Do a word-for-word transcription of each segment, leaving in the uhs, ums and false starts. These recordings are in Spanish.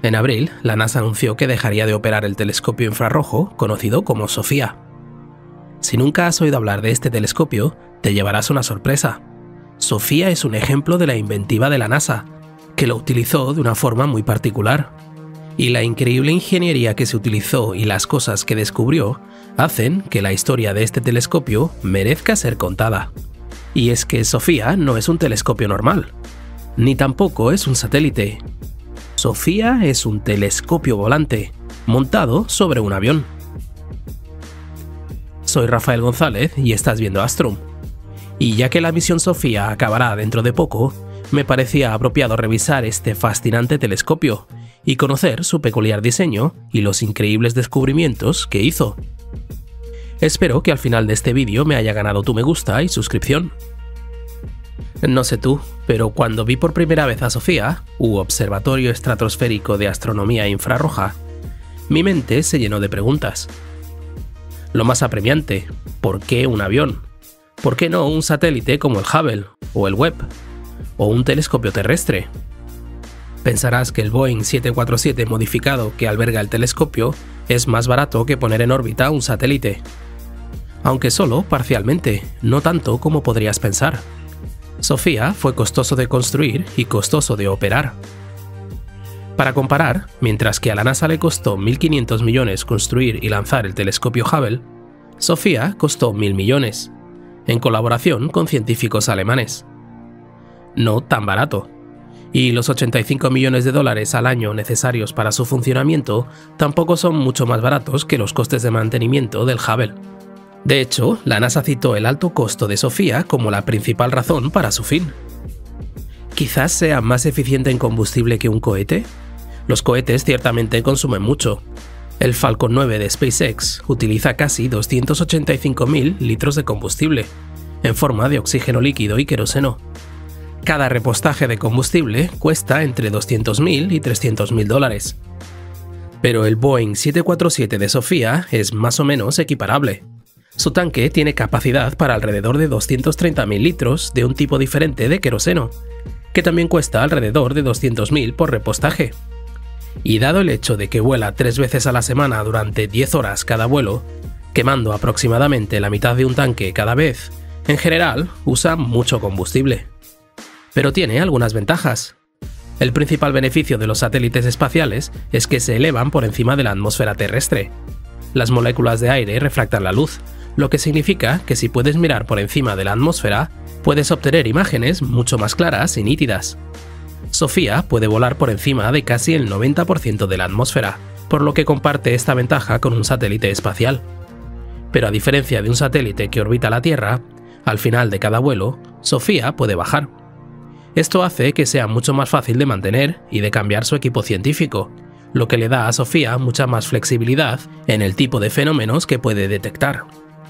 En abril, la NASA anunció que dejaría de operar el telescopio infrarrojo, conocido como SOFIA. Si nunca has oído hablar de este telescopio, te llevarás una sorpresa. SOFIA es un ejemplo de la inventiva de la NASA, que lo utilizó de una forma muy particular. Y la increíble ingeniería que se utilizó y las cosas que descubrió hacen que la historia de este telescopio merezca ser contada. Y es que SOFIA no es un telescopio normal, ni tampoco es un satélite. SOFIA es un telescopio volante, montado sobre un avión. Soy Rafael González y estás viendo Astrum. Y ya que la misión SOFIA acabará dentro de poco, me parecía apropiado revisar este fascinante telescopio y conocer su peculiar diseño y los increíbles descubrimientos que hizo. Espero que al final de este vídeo me haya ganado tu me gusta y suscripción. No sé tú, pero cuando vi por primera vez a SOFIA, u Observatorio Estratosférico de Astronomía Infrarroja, mi mente se llenó de preguntas. Lo más apremiante, ¿por qué un avión? ¿Por qué no un satélite como el Hubble o el Webb? ¿O un telescopio terrestre? Pensarás que el Boeing siete cuatro siete modificado que alberga el telescopio es más barato que poner en órbita un satélite. Aunque solo parcialmente, no tanto como podrías pensar. SOFIA fue costoso de construir y costoso de operar. Para comparar, mientras que a la NASA le costó mil quinientos millones construir y lanzar el telescopio Hubble, SOFIA costó mil millones, en colaboración con científicos alemanes. No tan barato. Y los ochenta y cinco millones de dólares al año necesarios para su funcionamiento tampoco son mucho más baratos que los costes de mantenimiento del Hubble. De hecho, la NASA citó el alto costo de SOFIA como la principal razón para su fin. ¿Quizás sea más eficiente en combustible que un cohete? Los cohetes ciertamente consumen mucho. El Falcon nueve de SpaceX utiliza casi doscientos ochenta y cinco mil litros de combustible, en forma de oxígeno líquido y queroseno. Cada repostaje de combustible cuesta entre doscientos mil y trescientos mil dólares. Pero el Boeing siete cuatro siete de SOFIA es más o menos equiparable. Su tanque tiene capacidad para alrededor de doscientos treinta mil litros de un tipo diferente de queroseno, que también cuesta alrededor de doscientos mil por repostaje. Y dado el hecho de que vuela tres veces a la semana durante diez horas cada vuelo, quemando aproximadamente la mitad de un tanque cada vez, en general usa mucho combustible. Pero tiene algunas ventajas. El principal beneficio de los satélites espaciales es que se elevan por encima de la atmósfera terrestre. Las moléculas de aire refractan la luz, lo que significa que si puedes mirar por encima de la atmósfera, puedes obtener imágenes mucho más claras y nítidas. SOFIA puede volar por encima de casi el noventa por ciento de la atmósfera, por lo que comparte esta ventaja con un satélite espacial. Pero a diferencia de un satélite que orbita la Tierra, al final de cada vuelo, SOFIA puede bajar. Esto hace que sea mucho más fácil de mantener y de cambiar su equipo científico, lo que le da a SOFIA mucha más flexibilidad en el tipo de fenómenos que puede detectar.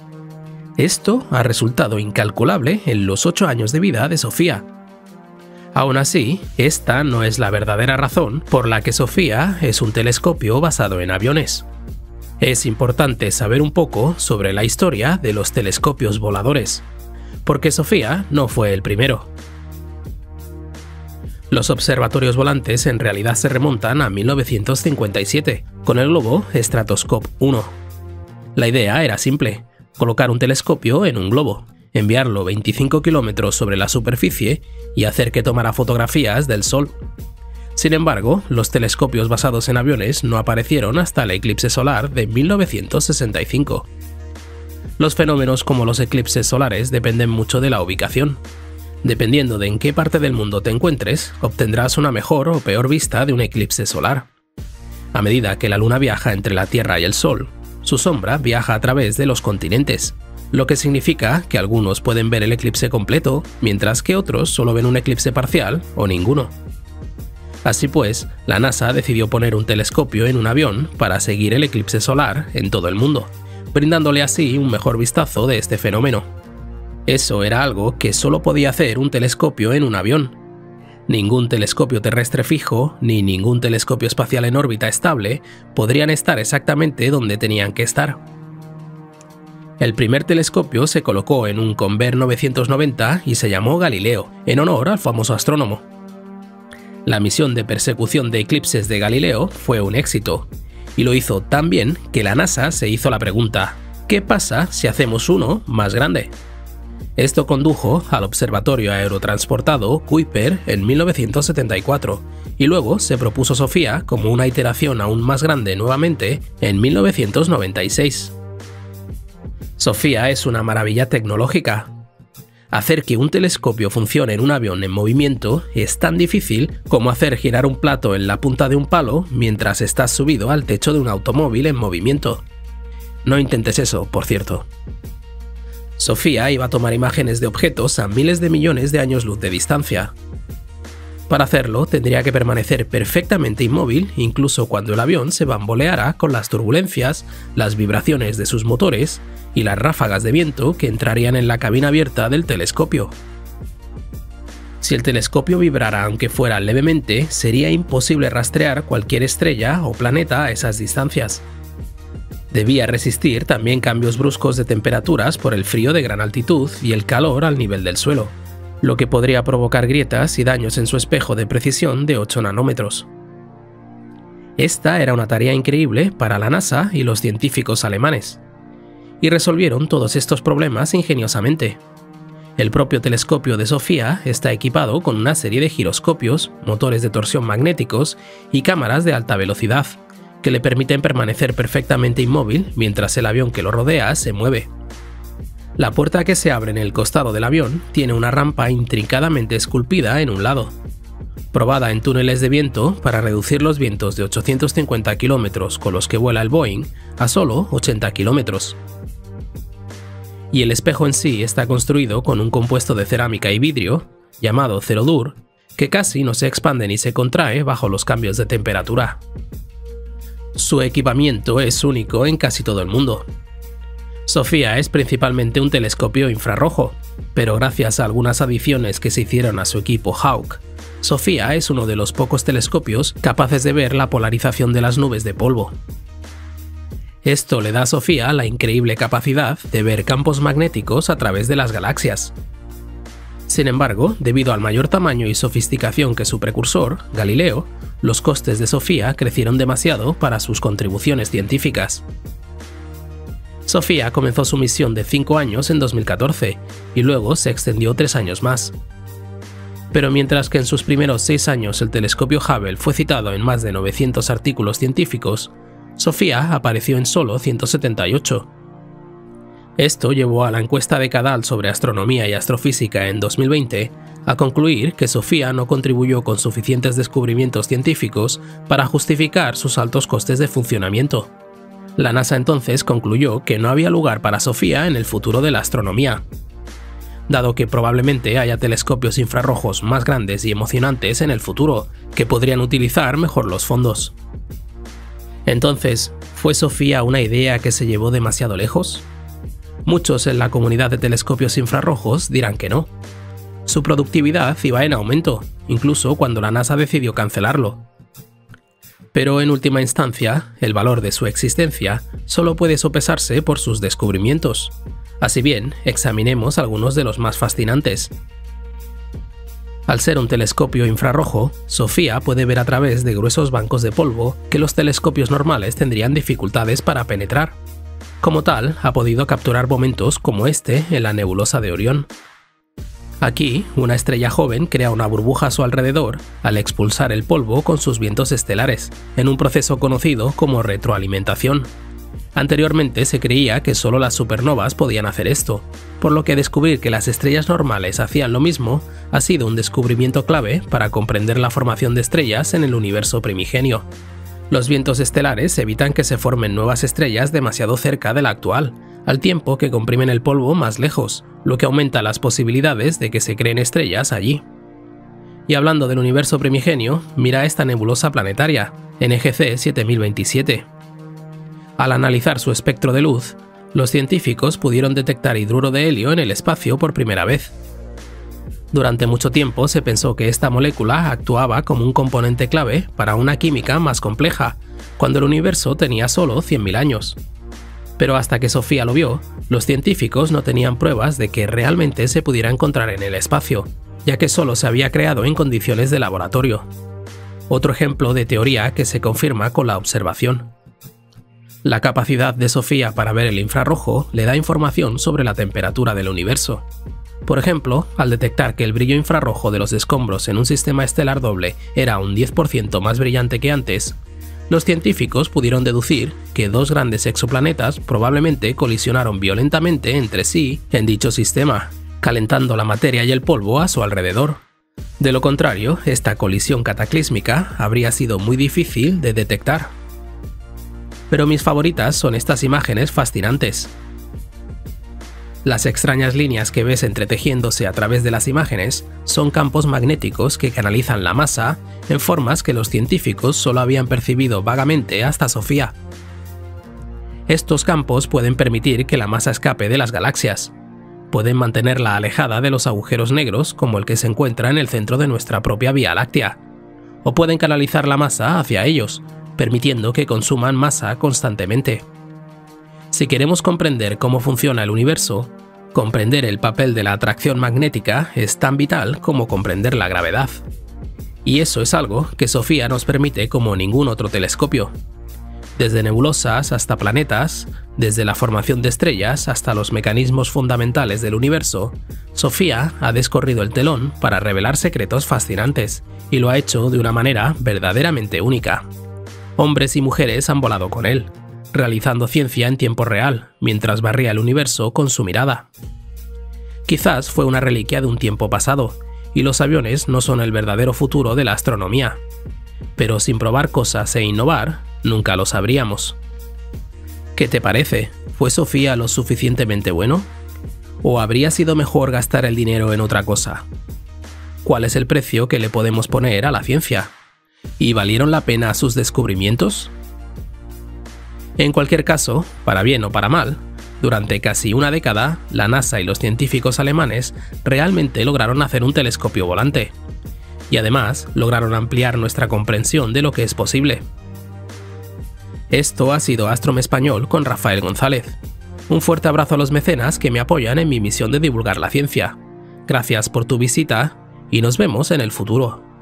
Esto ha resultado incalculable en los ocho años de vida de SOFIA. Aún así, esta no es la verdadera razón por la que SOFIA es un telescopio basado en aviones. Es importante saber un poco sobre la historia de los telescopios voladores, porque SOFIA no fue el primero. Los observatorios volantes en realidad se remontan a mil novecientos cincuenta y siete, con el globo Stratoscope uno. La idea era simple: colocar un telescopio en un globo, enviarlo veinticinco kilómetros sobre la superficie y hacer que tomara fotografías del Sol. Sin embargo, los telescopios basados en aviones no aparecieron hasta el eclipse solar de mil novecientos sesenta y cinco. Los fenómenos como los eclipses solares dependen mucho de la ubicación. Dependiendo de en qué parte del mundo te encuentres, obtendrás una mejor o peor vista de un eclipse solar. A medida que la Luna viaja entre la Tierra y el Sol, su sombra viaja a través de los continentes, lo que significa que algunos pueden ver el eclipse completo, mientras que otros solo ven un eclipse parcial o ninguno. Así pues, la NASA decidió poner un telescopio en un avión para seguir el eclipse solar en todo el mundo, brindándole así un mejor vistazo de este fenómeno. Eso era algo que solo podía hacer un telescopio en un avión. Ningún telescopio terrestre fijo, ni ningún telescopio espacial en órbita estable podrían estar exactamente donde tenían que estar. El primer telescopio se colocó en un Convair novecientos noventa y se llamó Galileo, en honor al famoso astrónomo. La misión de persecución de eclipses de Galileo fue un éxito, y lo hizo tan bien que la NASA se hizo la pregunta: ¿qué pasa si hacemos uno más grande? Esto condujo al Observatorio Aerotransportado Kuiper en mil novecientos setenta y cuatro, y luego se propuso Sofía como una iteración aún más grande nuevamente en mil novecientos noventa y seis. Sofía es una maravilla tecnológica. Hacer que un telescopio funcione en un avión en movimiento es tan difícil como hacer girar un plato en la punta de un palo mientras estás subido al techo de un automóvil en movimiento. No intentes eso, por cierto. Sofía iba a tomar imágenes de objetos a miles de millones de años luz de distancia. Para hacerlo, tendría que permanecer perfectamente inmóvil incluso cuando el avión se bamboleara con las turbulencias, las vibraciones de sus motores y las ráfagas de viento que entrarían en la cabina abierta del telescopio. Si el telescopio vibrara aunque fuera levemente, sería imposible rastrear cualquier estrella o planeta a esas distancias. Debía resistir también cambios bruscos de temperaturas por el frío de gran altitud y el calor al nivel del suelo, lo que podría provocar grietas y daños en su espejo de precisión de ocho nanómetros. Esta era una tarea increíble para la NASA y los científicos alemanes, y resolvieron todos estos problemas ingeniosamente. El propio telescopio de Sofía está equipado con una serie de giroscopios, motores de torsión magnéticos y cámaras de alta velocidad, que le permiten permanecer perfectamente inmóvil mientras el avión que lo rodea se mueve. La puerta que se abre en el costado del avión tiene una rampa intrincadamente esculpida en un lado, probada en túneles de viento para reducir los vientos de ochocientos cincuenta kilómetros con los que vuela el Boeing a solo ochenta kilómetros. Y el espejo en sí está construido con un compuesto de cerámica y vidrio, llamado Cerodur, que casi no se expande ni se contrae bajo los cambios de temperatura. Su equipamiento es único en casi todo el mundo. Sofía es principalmente un telescopio infrarrojo, pero gracias a algunas adiciones que se hicieron a su equipo Hawk, Sofía es uno de los pocos telescopios capaces de ver la polarización de las nubes de polvo. Esto le da a Sofía la increíble capacidad de ver campos magnéticos a través de las galaxias. Sin embargo, debido al mayor tamaño y sofisticación que su precursor, Galileo, los costes de Sofía crecieron demasiado para sus contribuciones científicas. Sofía comenzó su misión de cinco años en dos mil catorce y luego se extendió tres años más. Pero mientras que en sus primeros seis años el telescopio Hubble fue citado en más de novecientos artículos científicos, Sofía apareció en solo ciento setenta y ocho. Esto llevó a la encuesta decadal sobre astronomía y astrofísica en dos mil veinte a concluir que Sofía no contribuyó con suficientes descubrimientos científicos para justificar sus altos costes de funcionamiento. La NASA entonces concluyó que no había lugar para Sofía en el futuro de la astronomía, dado que probablemente haya telescopios infrarrojos más grandes y emocionantes en el futuro, que podrían utilizar mejor los fondos. Entonces, ¿fue Sofía una idea que se llevó demasiado lejos? Muchos en la comunidad de telescopios infrarrojos dirán que no. Su productividad iba en aumento, incluso cuando la NASA decidió cancelarlo. Pero en última instancia, el valor de su existencia solo puede sopesarse por sus descubrimientos. Así bien, examinemos algunos de los más fascinantes. Al ser un telescopio infrarrojo, Sofía puede ver a través de gruesos bancos de polvo que los telescopios normales tendrían dificultades para penetrar. Como tal, ha podido capturar momentos como este en la nebulosa de Orión. Aquí, una estrella joven crea una burbuja a su alrededor al expulsar el polvo con sus vientos estelares, en un proceso conocido como retroalimentación. Anteriormente se creía que solo las supernovas podían hacer esto, por lo que descubrir que las estrellas normales hacían lo mismo ha sido un descubrimiento clave para comprender la formación de estrellas en el universo primigenio. Los vientos estelares evitan que se formen nuevas estrellas demasiado cerca de la actual, al tiempo que comprimen el polvo más lejos, lo que aumenta las posibilidades de que se creen estrellas allí. Y hablando del universo primigenio, mira esta nebulosa planetaria, N G C siete mil veintisiete. Al analizar su espectro de luz, los científicos pudieron detectar hidruro de helio en el espacio por primera vez. Durante mucho tiempo se pensó que esta molécula actuaba como un componente clave para una química más compleja, cuando el universo tenía solo cien mil años. Pero hasta que Sofía lo vio, los científicos no tenían pruebas de que realmente se pudiera encontrar en el espacio, ya que solo se había creado en condiciones de laboratorio. Otro ejemplo de teoría que se confirma con la observación. La capacidad de Sofía para ver el infrarrojo le da información sobre la temperatura del universo. Por ejemplo, al detectar que el brillo infrarrojo de los escombros en un sistema estelar doble era un diez por ciento más brillante que antes, los científicos pudieron deducir que dos grandes exoplanetas probablemente colisionaron violentamente entre sí en dicho sistema, calentando la materia y el polvo a su alrededor. De lo contrario, esta colisión cataclísmica habría sido muy difícil de detectar. Pero mis favoritas son estas imágenes fascinantes. Las extrañas líneas que ves entretejiéndose a través de las imágenes son campos magnéticos que canalizan la masa en formas que los científicos solo habían percibido vagamente hasta Sofía. Estos campos pueden permitir que la masa escape de las galaxias. Pueden mantenerla alejada de los agujeros negros como el que se encuentra en el centro de nuestra propia Vía Láctea. O pueden canalizar la masa hacia ellos, permitiendo que consuman masa constantemente. Si queremos comprender cómo funciona el universo, comprender el papel de la atracción magnética es tan vital como comprender la gravedad. Y eso es algo que Sofía nos permite como ningún otro telescopio. Desde nebulosas hasta planetas, desde la formación de estrellas hasta los mecanismos fundamentales del universo, Sofía ha descorrido el telón para revelar secretos fascinantes, y lo ha hecho de una manera verdaderamente única. Hombres y mujeres han volado con él, realizando ciencia en tiempo real, mientras barría el universo con su mirada. Quizás fue una reliquia de un tiempo pasado, y los aviones no son el verdadero futuro de la astronomía. Pero sin probar cosas e innovar, nunca lo sabríamos. ¿Qué te parece? ¿Fue Sofía lo suficientemente bueno? ¿O habría sido mejor gastar el dinero en otra cosa? ¿Cuál es el precio que le podemos poner a la ciencia? ¿Y valieron la pena sus descubrimientos? En cualquier caso, para bien o para mal, durante casi una década, la NASA y los científicos alemanes realmente lograron hacer un telescopio volante. Y además, lograron ampliar nuestra comprensión de lo que es posible. Esto ha sido Astrom Español con Rafael González. Un fuerte abrazo a los mecenas que me apoyan en mi misión de divulgar la ciencia. Gracias por tu visita y nos vemos en el futuro.